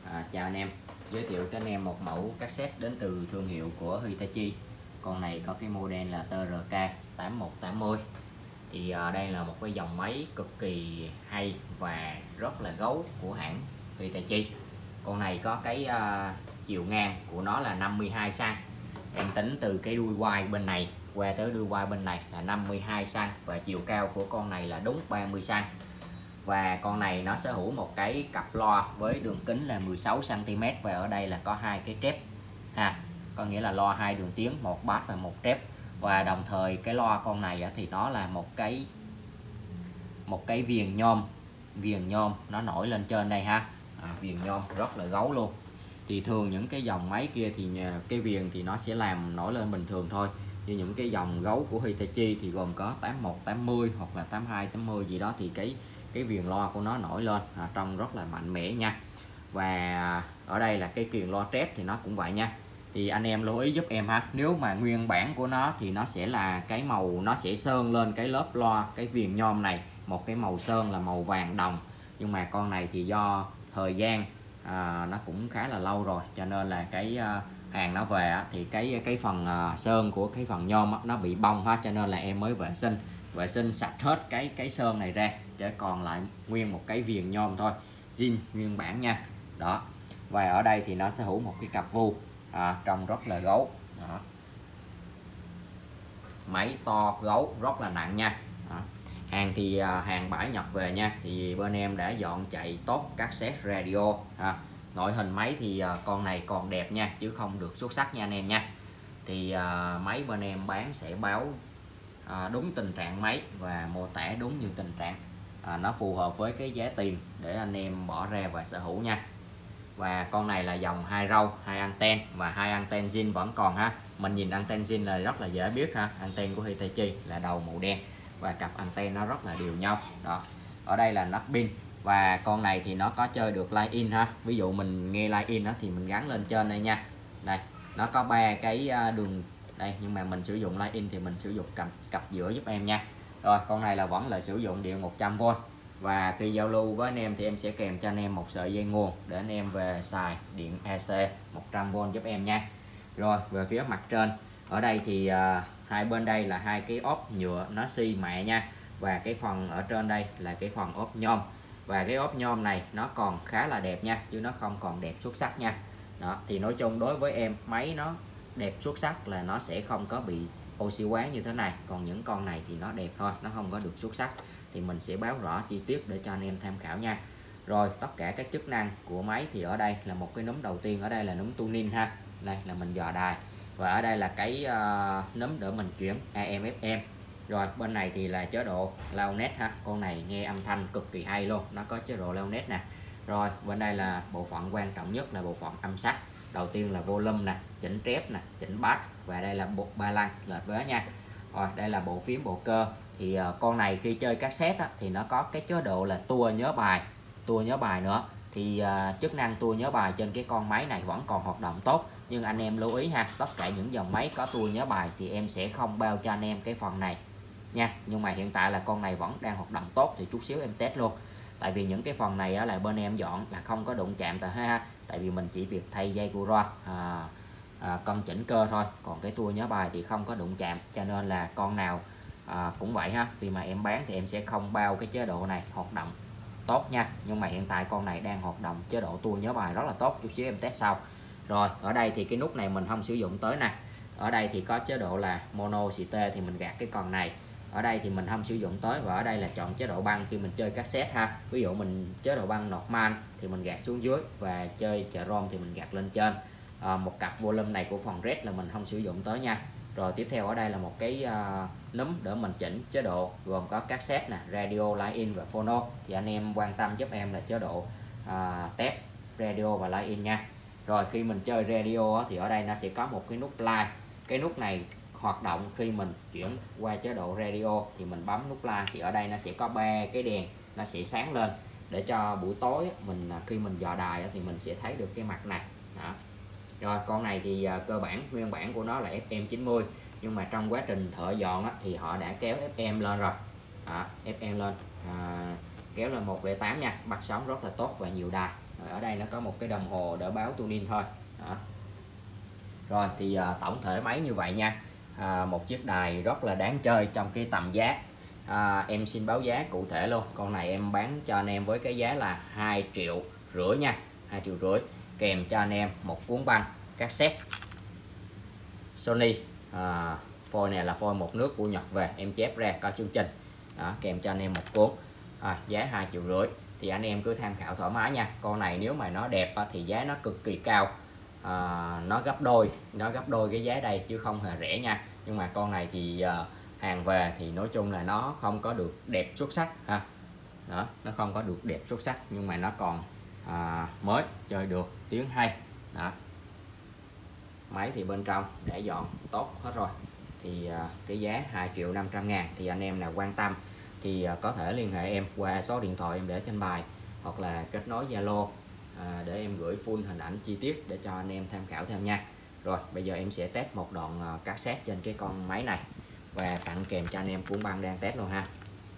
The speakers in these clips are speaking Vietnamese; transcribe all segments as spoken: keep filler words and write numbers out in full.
À, chào anh em, giới thiệu cho anh em một mẫu cassette đến từ thương hiệu của Hitachi. Con này có cái model là tê rờ ca tám một tám mươi. Thì à, đây là một cái dòng máy cực kỳ hay và rất là gấu của hãng Hitachi. Con này có cái à, chiều ngang của nó là năm mươi hai xăng-ti-mét. Em tính từ cái đuôi quai bên này qua tới đuôi quai bên này là năm mươi hai xăng-ti-mét và chiều cao của con này là đúng ba mươi xăng-ti-mét. Và con này nó sở hữu một cái cặp loa với đường kính là mười sáu xăng-ti-mét và ở đây là có hai cái trép ha, có nghĩa là loa hai đường tiếng, một bass và một trép. Và đồng thời cái loa con này thì nó là một cái một cái viền nhôm viền nhôm nó nổi lên trên đây ha, à, viền nhôm rất là gấu luôn. Thì thường những cái dòng máy kia thì cái viền thì nó sẽ làm nổi lên bình thường thôi, như những cái dòng gấu của Hitachi thì gồm có tám một tám mươi hoặc là tám hai tám mươi gì đó thì cái cái viền loa của nó nổi lên, à, trông rất là mạnh mẽ nha. Và ở đây là cái viền loa trép thì nó cũng vậy nha. Thì anh em lưu ý giúp em ha, nếu mà nguyên bản của nó thì nó sẽ là cái màu, nó sẽ sơn lên cái lớp loa, cái viền nhôm này một cái màu sơn là màu vàng đồng. Nhưng mà con này thì do thời gian à, nó cũng khá là lâu rồi, cho nên là cái à, hàng nó về thì cái cái phần à, sơn của cái phần nhôm nó bị bong hết, cho nên là em mới vệ sinh vệ sinh sạch hết cái cái sơn này ra để còn lại nguyên một cái viền nhôm thôi, zin nguyên bản nha. Đó, và ở đây thì nó sở hữu một cái cặp vu, à, trông rất là gấu. Đó, máy to gấu rất là nặng nha. Đó, hàng thì à, hàng bãi nhập về nha, thì bên em đã dọn chạy tốt cassette radio. À, ngoại hình máy thì à, con này còn đẹp nha, chứ không được xuất sắc nha anh em nha. Thì à, máy bên em bán sẽ báo à, đúng tình trạng máy và mô tả đúng như tình trạng, à, nó phù hợp với cái giá tiền để anh em bỏ ra và sở hữu nha. Và con này là dòng hai râu, hai anten và hai anten zin vẫn còn ha. Mình nhìn anten zin là rất là dễ biết ha, anten của Hitachi là đầu màu đen và cặp anten nó rất là đều nhau. Đó, ở đây là nắp pin và con này thì nó có chơi được line in ha. Ví dụ mình nghe line in đó thì mình gắn lên trên đây nha. Đây, nó có ba cái đường đây, nhưng mà mình sử dụng line in thì mình sử dụng cặp cặp giữa giúp em nha. Rồi, con này là vẫn là sử dụng điện một trăm vôn. Và khi giao lưu với anh em thì em sẽ kèm cho anh em một sợi dây nguồn để anh em về xài điện a xê một trăm vôn giúp em nha. Rồi, về phía mặt trên, ở đây thì à, hai bên đây là hai cái ốp nhựa nó xi mạ nha. Và cái phần ở trên đây là cái phần ốp nhôm. Và cái ốp nhôm này nó còn khá là đẹp nha, chứ nó không còn đẹp xuất sắc nha. Đó, thì nói chung đối với em, máy nó đẹp xuất sắc là nó sẽ không có bị oxy hóa như thế này. Còn những con này thì nó đẹp thôi, nó không có được xuất sắc. Thì mình sẽ báo rõ chi tiết để cho anh em tham khảo nha. Rồi, tất cả các chức năng của máy thì ở đây là một cái núm đầu tiên, ở đây là núm tuning ha. Đây là mình dò đài. Và ở đây là cái uh, núm để mình chuyển a em ép em. Rồi, bên này thì là chế độ loudness ha. Con này nghe âm thanh cực kỳ hay luôn, nó có chế độ loudness nè. Rồi, bên đây là bộ phận quan trọng nhất là bộ phận âm sắc. Đầu tiên là volume nè, chỉnh trép nè, chỉnh bass và đây là bộ ba lăng lệch vế nha. Rồi, đây là bộ phím bộ cơ. Thì uh, con này khi chơi cassette á, thì nó có cái chế độ là tua nhớ bài tua nhớ bài nữa. Thì uh, chức năng tua nhớ bài trên cái con máy này vẫn còn hoạt động tốt. Nhưng anh em lưu ý ha, tất cả những dòng máy có tua nhớ bài thì em sẽ không bao cho anh em cái phần này nha. Nhưng mà hiện tại là con này vẫn đang hoạt động tốt, thì chút xíu em test luôn. Tại vì những cái phần này á, là bên em dọn là không có đụng chạm tại ha. Tại vì mình chỉ việc thay dây cu loa, à, à, cân chỉnh cơ thôi. Còn cái tua nhớ bài thì không có đụng chạm, cho nên là con nào À, cũng vậy ha, khi mà em bán thì em sẽ không bao cái chế độ này hoạt động tốt nha. Nhưng mà hiện tại con này đang hoạt động chế độ tua nhớ bài rất là tốt, chút xíu em test sau. Rồi, ở đây thì cái nút này mình không sử dụng tới nè. Ở đây thì có chế độ là mono xì tê thì mình gạt cái con này. Ở đây thì mình không sử dụng tới. Và ở đây là chọn chế độ băng khi mình chơi cassette ha. Ví dụ mình chế độ băng normal thì mình gạt xuống dưới, và chơi chợ rom thì mình gạt lên trên. à, Một cặp volume này của phần red là mình không sử dụng tới nha. Rồi tiếp theo ở đây là một cái uh, núm để mình chỉnh chế độ, gồm có cassette nè, radio, line in và phono. Thì anh em quan tâm giúp em là chế độ uh, test radio và line in nha. Rồi khi mình chơi radio thì ở đây nó sẽ có một cái nút play. Cái nút này hoạt động khi mình chuyển qua chế độ radio thì mình bấm nút play, thì ở đây nó sẽ có ba cái đèn nó sẽ sáng lên để cho buổi tối mình khi mình dò đài thì mình sẽ thấy được cái mặt này. Đó. Rồi, con này thì uh, cơ bản nguyên bản của nó là ép em chín mươi, nhưng mà trong quá trình thợ dọn á, thì họ đã kéo ép em lên rồi. Đó, ép em lên à, kéo lên một không tám nha, bắt sóng rất là tốt và nhiều đài. Ở đây nó có một cái đồng hồ để báo tuning thôi. Đó. Rồi thì à, tổng thể máy như vậy nha. À, một chiếc đài rất là đáng chơi trong cái tầm giá. À, em xin báo giá cụ thể luôn. Con này em bán cho anh em với cái giá là hai triệu rưỡi nha, hai triệu rưỡi, kèm cho anh em một cuốn băng cassette Sony. À, phôi này là phôi một nước của Nhật về, em chép ra coi chương trình. Đó, kèm cho anh em một cuốn. À, giá hai triệu rưỡi thì anh em cứ tham khảo thoải mái nha. Con này nếu mà nó đẹp thì giá nó cực kỳ cao. À, nó gấp đôi nó gấp đôi cái giá đây chứ không hề rẻ nha. Nhưng mà con này thì uh, hàng về thì nói chung là nó không có được đẹp xuất sắc ha. Đó, nó không có được đẹp xuất sắc nhưng mà nó còn à, mới, chơi được, tiếng hay. Đó. Máy thì bên trong để dọn tốt hết rồi. Thì à, cái giá hai triệu năm trăm ngàn thì anh em nào quan tâm thì à, có thể liên hệ em qua số điện thoại em để trên bài, hoặc là kết nối Zalo à, để em gửi full hình ảnh chi tiết để cho anh em tham khảo thêm nha. Rồi bây giờ em sẽ test một đoạn à, cassette trên cái con máy này và tặng kèm cho anh em cuốn băng đang test luôn ha.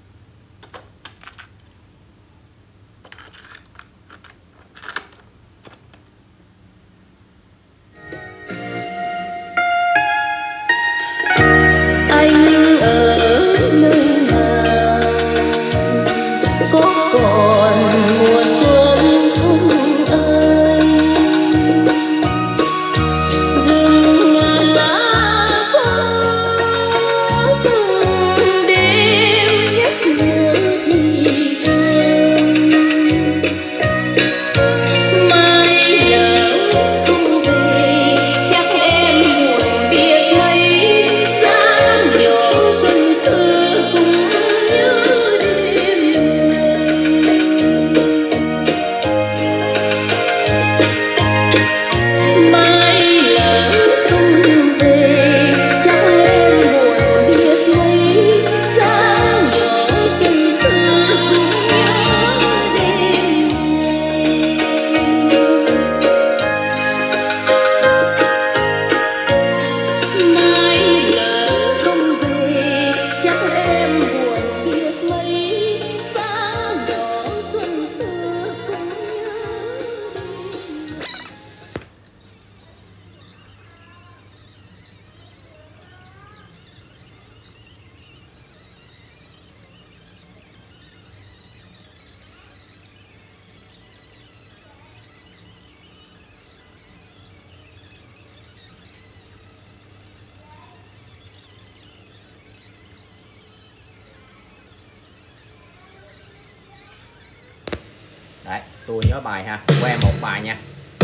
Đấy, tôi nhớ bài ha, qua một bài nha.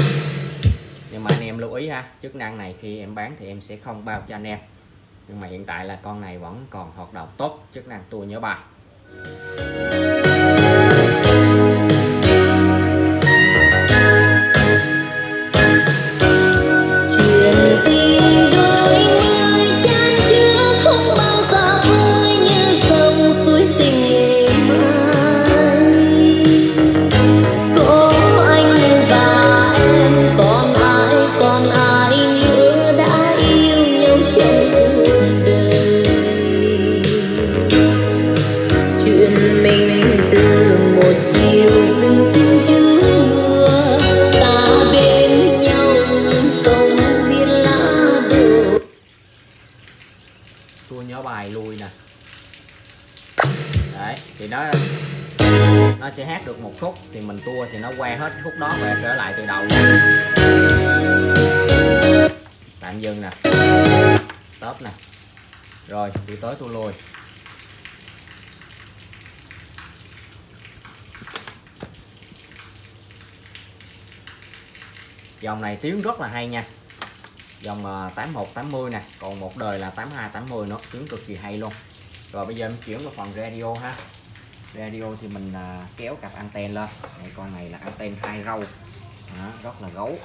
Nhưng mà anh em lưu ý ha, chức năng này khi em bán thì em sẽ không bao cho anh em. Nhưng mà hiện tại là con này vẫn còn hoạt động tốt, chức năng tôi nhớ bài. Tôi nhớ bài lui nè. Đấy, thì nó nó sẽ hát được một khúc thì mình tua thì nó qua hết khúc đó và trở lại từ đầu nha. Tạm dừng nè, stop nè, rồi đi tới tua lui. Dòng này tiếng rất là hay nha, dòng tám một tám mươi nè, còn một đời là tám hai tám mươi nữa, tiếng cực kỳ hay luôn. Rồi bây giờ em chuyển vào phần radio ha. Radio thì mình à, kéo cặp anten lên. Đây, con này là anten hai râu. Đó, rất là gấu.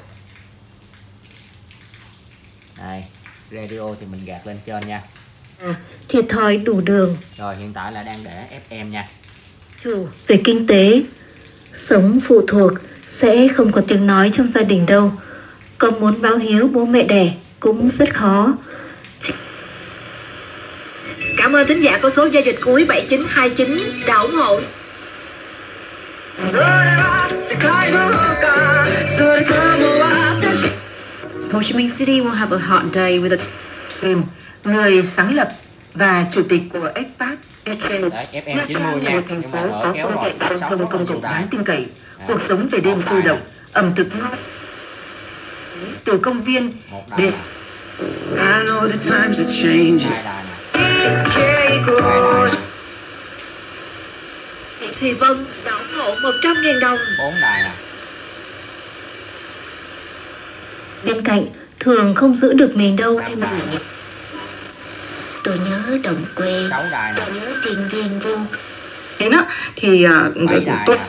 Đây, radio thì mình gạt lên trên nha. À, thiệt thòi đủ đường. Rồi hiện tại là đang để ép em nha. Chủ về kinh tế, sống phụ thuộc sẽ không có tiếng nói trong gia đình đâu. Con muốn báo hiếu bố mẹ đẻ cũng rất khó. Cảm ơn thính giả có số giao dịch cuối bảy chín hai chín đã ủng hộ. Ho Chi Minh City will have a hot day with a Kim, người sáng lập và chủ tịch của ép ép a pê, Đấy, ép em chín mươi nha, một thành nhưng phố mà nở có kéo phương rồi, tiện phát giao sóng thông rất là công nhiều cộng đài. đáng tin cậy, À, cuộc sống về đêm một sôi đài động, ẩm thực ngon, từ công viên một đài đến nè, I know the times are changing. hai đài nè, hai đài nè, Thì vâng, đóng hộ một trăm nghìn đồng. bốn đài nè, Bên cạnh thường không giữ được mình đâu năm em đài ạ. nè, Tôi nhớ đồng quê, sáu đài nè, tôi nhớ thiên nhiên vô. thế đó thì uh, bảy đài tôi nè.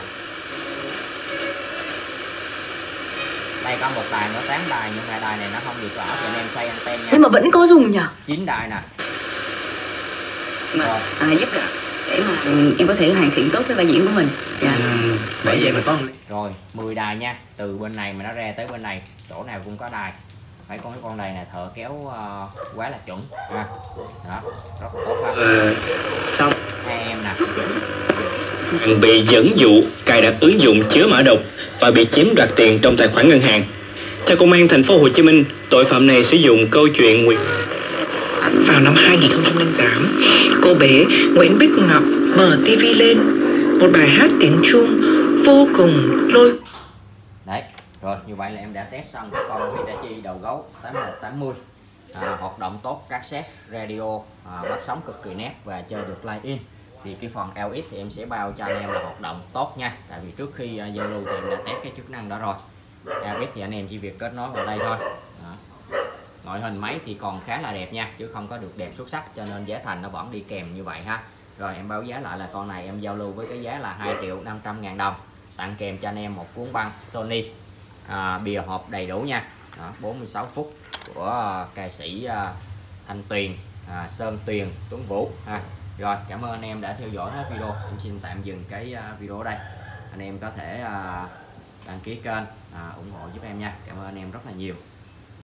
Đây có một đài nữa, tám đài, nhưng mà đài này nó không được rõ thì anh em xoay anten nha. nhưng mà vẫn có dùng nhỉ? chín đài nè. mà Rồi. à, giúp là để mà em có thể hoàn thiện tốt cái vai diễn của mình. Dạ. Ừ, bởi vậy mà con Rồi, mười đài nha, từ bên này mà nó ra tới bên này, chỗ nào cũng có đài. Phải con cái con này nè, thợ kéo uh, quá là chuẩn ha. Đó, rất là tốt ha. ờ, xong Hai em nè. Bạn bị dẫn dụ cài đặt ứng dụng chứa mã độc và bị chiếm đoạt tiền trong tài khoản ngân hàng. Theo công an thành phố Hồ Chí Minh, tội phạm này sử dụng câu chuyện nguyệt. Vào năm hai nghìn không trăm lẻ tám, cô bé Nguyễn Bích Ngọc mở ti vi lên, một bài hát tiếng Trung vô cùng lôi. Đấy, rồi như vậy là em đã test xong cái con Hitachi đầu gấu tám một tám mươi. À, hoạt động tốt, cassette, radio, à, bắt sóng cực kỳ nét và chơi được line in. Thì cái phần lờ ích thì em sẽ bao cho anh em là hoạt động tốt nha. Tại vì trước khi uh, giao lưu thì em đã test cái chức năng đó rồi. lờ ích thì anh em chỉ việc kết nối vào đây thôi. Đó. Ngoại hình máy thì còn khá là đẹp nha, chứ không có được đẹp xuất sắc, cho nên giá thành nó vẫn đi kèm như vậy ha. Rồi em báo giá lại là con này em giao lưu với cái giá là hai triệu năm trăm ngàn đồng, tặng kèm cho anh em một cuốn băng Sony, à, bìa hộp đầy đủ nha. Đó, bốn mươi sáu phút của uh, ca sĩ uh, Thanh Tuyền, uh, Sơn Tuyền, Tuấn Vũ ha. Rồi, cảm ơn anh em đã theo dõi hết video. Em xin tạm dừng cái uh, video ở đây. Anh em có thể uh, đăng ký kênh, uh, ủng hộ giúp em nha. Cảm ơn anh em rất là nhiều.